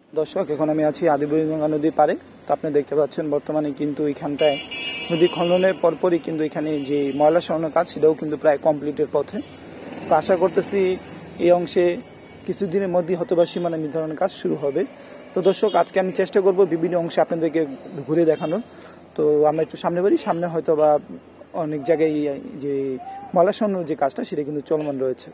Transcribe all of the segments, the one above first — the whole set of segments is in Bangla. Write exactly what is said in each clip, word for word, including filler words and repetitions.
দর্শক, এখন আমি আছি আদিবুড়িগঙ্গা নদীর পাড়ে। তো আপনি দেখতে পাচ্ছেন বর্তমানে কিন্তু এখানটায় নদী খননের পরপরই কিন্তু এখানে যে ময়লা সরানোর কাজ সেটাও কিন্তু প্রায় কমপ্লিটের পথে। তো আশা করতেছি এই অংশে কিছুদিনের মধ্যেই হয়তোবা সীমানা নির্ধারণের কাজ শুরু হবে। তো দর্শক, আজকে আমি চেষ্টা করব বিভিন্ন অংশে আপনাদেরকে ঘুরে দেখানোর। তো আমরা একটু সামনে বাড়ি সামনে হয়তো বা অনেক জায়গায় যে ময়লা সরানোর যে কাজটা সেটা কিন্তু চলমান রয়েছে।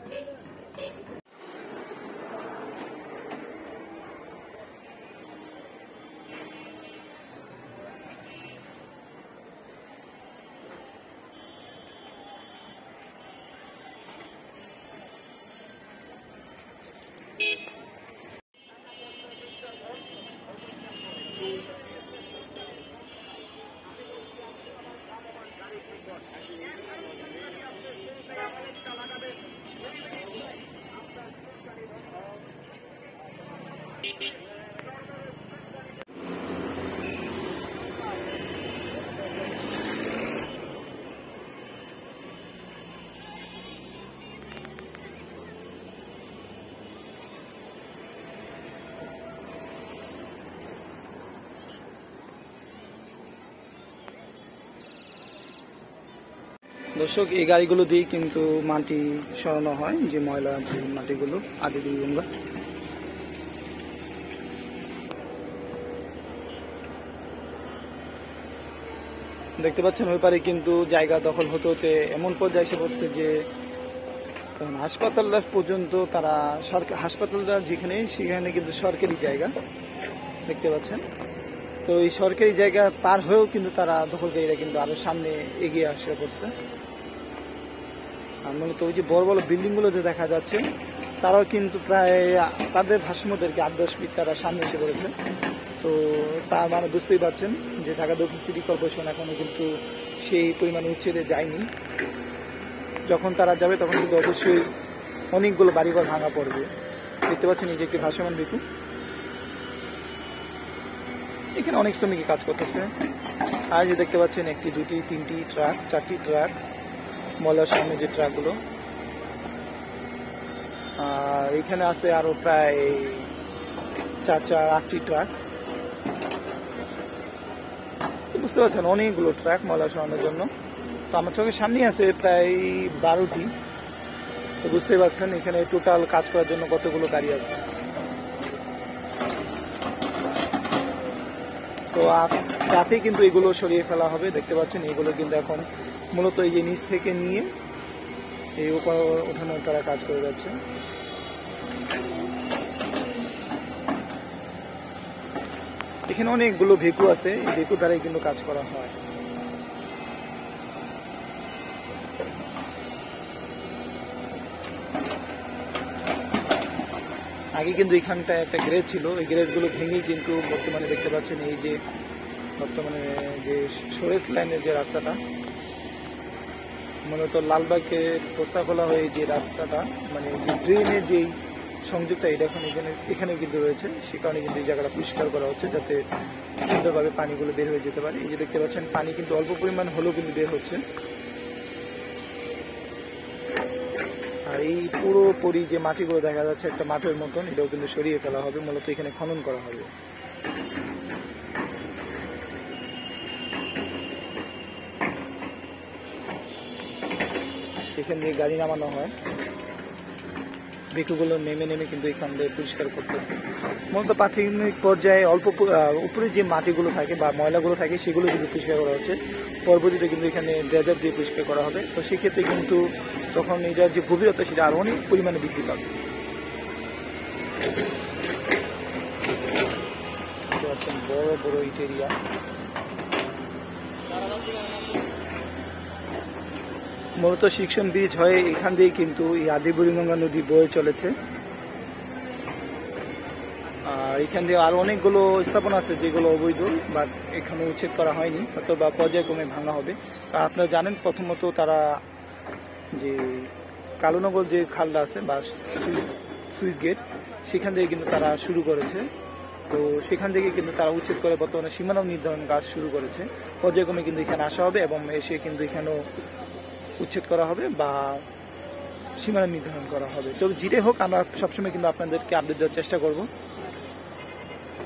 দর্শক, এই গাড়িগুলো দিয়ে কিন্তু মাটি সরানো হয়, যে ময়লা যে মাটিগুলো আদিবুড়িগঙ্গা। দেখতে পাচ্ছেন ওই পারে কিন্তু জায়গা দখল হতে হতে এমন পর্যায়ে এসে পড়ছে যে হাসপাতালটা পর্যন্ত তারা সরকার হাসপাতালটা যেখানে সেখানে কিন্তু সরকারি জায়গা দেখতে পাচ্ছেন। তো এই সরকারি জায়গা পার হয়েও কিন্তু তারা দখলকারীরা কিন্তু আরো সামনে এগিয়ে আসে পড়ছে। মূলত ওই যে বড় বড় বিল্ডিং গুলোতে দেখা যাচ্ছে তারাও কিন্তু প্রায় তাদের ভাষ্যমদেরকে আট দশ ফিট তারা সামনে এসে পড়েছে। তো তার মানে বুঝতেই পারছেন যে ঢাকা দক্ষিণ সিটি কর্পোরেশন এখনো কিন্তু সেই পরিমাণে উচ্ছেদে যায়নি। যখন তারা যাবে তখন কিন্তু অবশ্যই অনেকগুলো বাড়িঘর ভাঙা পড়বে। দেখতে পাচ্ছেন এই যে একটি ভাসমান বিকু, এখানে অনেক শ্রমিক কাজ করতেছে। আর যে দেখতে পাচ্ছেন একটি দুটি তিনটি ট্রাক চারটি ট্রাক ময়লার সামনে যে ট্রাকগুলো, আর এখানে আছে আরো প্রায় চার চার আটটি ট্রাক। বুঝতে পারছেন অনেকগুলো ট্রাক ময়লা সরানোর জন্য। তো আমার চোখের সামনে আছে প্রায় বারোটি। তো বুঝতেই পারছেন এখানে টোটাল কাজ করার জন্য কতগুলো গাড়ি আছে। তো রাতেই কিন্তু এগুলো সরিয়ে ফেলা হবে। দেখতে পাচ্ছেন এগুলো কিন্তু এখন মূলত এই যে নিচ থেকে নিয়ে এই উপর ওঠানোর তারা কাজ করে যাচ্ছে। এখানে অনেকগুলো ভেকু আছে, এই ভেকু দ্বারাই কিন্তু কাজ করা হয়। আগে কিন্তু এখানটায় একটা গ্যারেজ ছিল, এই গ্যারেজগুলো ভেঙেই কিন্তু বর্তমানে দেখতে পাচ্ছেন এই যে বর্তমানে যে সরেজ লাইনের যে রাস্তাটা, মূলত লালবাগকে পোস্তাখোলা হয়ে যে রাস্তাটা মানে যে ড্রেনের যেই সংযোগটা এটা এখন এখানে এখানে কিন্তু রয়েছে, সে কারণে কিন্তু এই জায়গাটা পরিষ্কার করা হচ্ছে যাতে সুন্দরভাবে পানিগুলো বের হয়ে যেতে পারে। এই যে দেখতে পাচ্ছেন পানি কিন্তু অল্প পরিমাণ হলেও কিন্তু বের হচ্ছে। আর এই পুরোপুরি যে মাটিগুলো দেখা যাচ্ছে একটা মাঠের মতন, এটাও কিন্তু সরিয়ে ফেলা হবে, মূলত এখানে খনন করা হবে। এখান দিয়ে গাড়ি নামানো হয়, বেকুগুলো নেমে নেমে কিন্তু এখান দিয়ে পরিষ্কার করতেছে। মূলত প্রাথমিক পর্যায়ে অল্প উপরে যে মাটিগুলো থাকে বা ময়লাগুলো থাকে সেগুলো কিন্তু পরিষ্কার করা হচ্ছে। পরবর্তীতে কিন্তু এখানে ড্রেজার দিয়ে পরিষ্কার করা হবে। তো সেক্ষেত্রে কিন্তু তখন এটার যে গভীরতা সেটা আরো অনেক পরিমাণে বৃদ্ধি পাবে। বড় বড় ইট এরিয়া, মূলত শিকশন ব্রিজ হয়ে এখান দিয়ে কিন্তু এই আদিবুড়িগঙ্গা নদী বয়ে চলেছে। আর এখান দিয়ে আরো অনেকগুলো স্থাপনা আছে যেগুলো অবৈধ বা এখানে উচ্ছেদ করা হয়নি, অথবা পর্যায়ক্রমে ভাঙা হবে। তা আপনারা জানেন প্রথমত তারা যে কালুনগর যে খালটা আছে বা সুইচ গেট সেখান থেকে কিন্তু তারা শুরু করেছে। তো সেখান থেকে কিন্তু তারা উচ্ছেদ করে বর্তমানে সীমানা নির্ধারণ কাজ শুরু করেছে। পর্যায়ক্রমে কিন্তু এখানে আসা হবে এবং এসে কিন্তু এখানেও উচ্ছেদ করা হবে বা সীমানা নির্ধারণ করা হবে। তো যেটাই হোক আমরা সবসময় কিন্তু আপনাদেরকে আপডেট দেওয়ার চেষ্টা করব।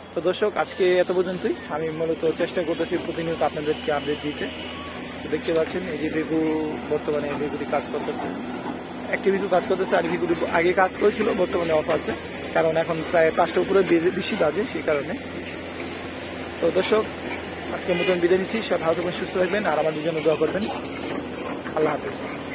তো দর্শক আজকে এত পর্যন্তই। আমি মূলত চেষ্টা করতেছি প্রতিনিয়ত আপনাদেরকে আপডেট দিতে। তো দেখতে পাচ্ছেন এই যে বেগু বর্তমানে বেগুটি কাজ করতেছে, একটি বেগু কাজ করতেছে, আর বেগুটি আগে কাজ করেছিল, বর্তমানে অফ আছে, কারণ এখন প্রায় পাঁচটার উপরে বেশি বাজে সেই কারণে। তো দর্শক আজকের মতন বিদায় নিচ্ছি, সব ভালো থাকবেন, সুস্থ থাকবেন, আর আমাদের জন্য দোয়া করবেন। আল্লাহ হাফেজ।